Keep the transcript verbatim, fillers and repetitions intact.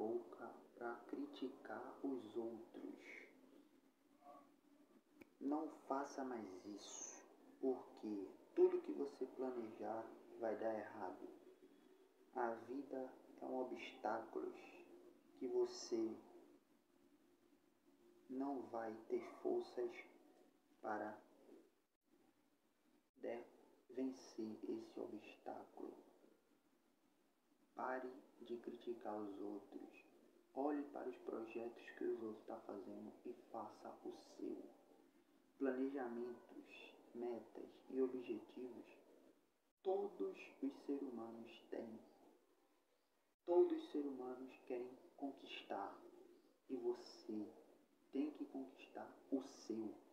boca para criticar os outros. Não faça mais isso, porque tudo que você planejar vai dar errado. A vida é um obstáculo que você não vai ter forças para vencer esse obstáculo. Pare de criticar os outros. Olhe para os projetos que os outros estão fazendo e faça o seu. Planejamentos, metas e objetivos, todos os seres humanos têm. Todos os seres humanos querem conquistar. E você tem que conquistar o seu.